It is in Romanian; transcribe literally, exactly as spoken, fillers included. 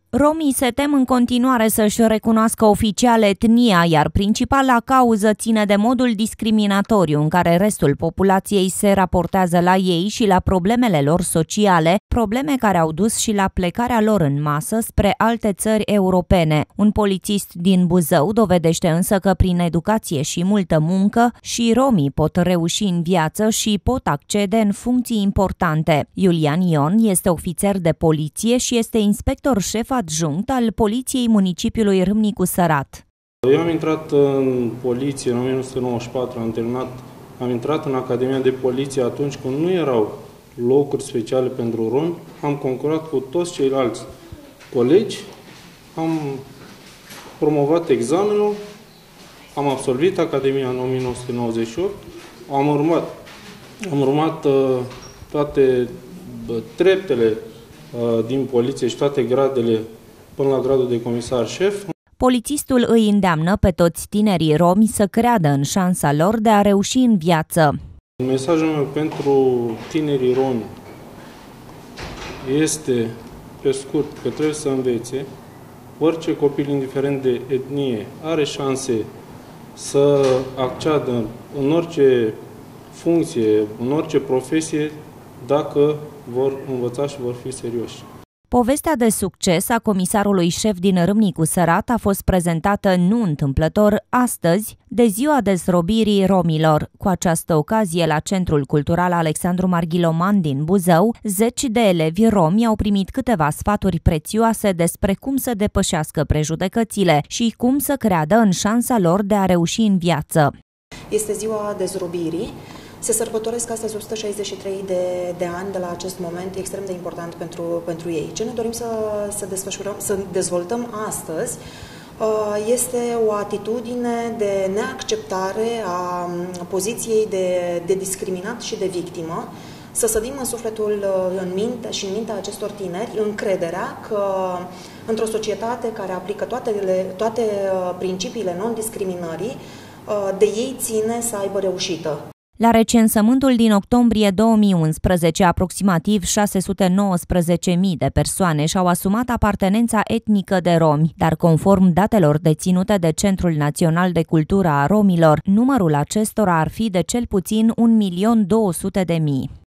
Romii se tem în continuare să-și recunoască oficial etnia, iar principala cauză ține de modul discriminatoriu în care restul populației se raportează la ei și la problemele lor sociale, probleme care au dus și la plecarea lor în masă spre alte țări europene. Un polițist din Buzău dovedește însă că prin educație și multă muncă și romii pot reuși în viață și pot accede în funcții importante. Iulian Ion este ofițer de poliție și este inspector șef adjunct al Poliției Municipiului Râmnicu Sărat. Eu am intrat în poliție în o mie nouă sute nouăzeci și patru, am terminat, am intrat în Academia de Poliție atunci când nu erau locuri speciale pentru romi, am concurat cu toți ceilalți colegi, am promovat examenul, am absolvit Academia în o mie nouă sute nouăzeci și opt, am urmat, am urmat uh, toate uh, treptele uh, din poliție și toate gradele până la gradul de comisar șef. Polițistul îi îndeamnă pe toți tinerii romi să creadă în șansa lor de a reuși în viață. Mesajul meu pentru tinerii romi este, pe scurt, că trebuie să învețe. Orice copil, indiferent de etnie, are șanse să acceadă în orice funcție, în orice profesie, dacă vor învăța și vor fi serioși. Povestea de succes a comisarului șef din Râmnicu Sărat a fost prezentată nu întâmplător astăzi, de Ziua Dezrobirii Romilor. Cu această ocazie, la Centrul Cultural Alexandru Marghiloman din Buzău, zeci de elevi romi au primit câteva sfaturi prețioase despre cum să depășească prejudecățile și cum să creadă în șansa lor de a reuși în viață. Este Ziua Dezrobirii. Se sărbătoresc astăzi o sută șaizeci și trei de, de ani de la acest moment extrem de important pentru, pentru ei. Ce ne dorim să, să, desfășurăm, să dezvoltăm astăzi este o atitudine de neacceptare a poziției de, de discriminat și de victimă, să sădim în sufletul în minte și în mintea acestor tineri încrederea că într-o societate care aplică toate, toate principiile non-discriminării, de ei ține să aibă reușită. La recensământul din octombrie două mii unsprezece, aproximativ șase sute nouăsprezece mii de persoane și-au asumat apartenența etnică de romi, dar conform datelor deținute de Centrul Național de Cultură a Romilor, numărul acestora ar fi de cel puțin un milion două sute de mii.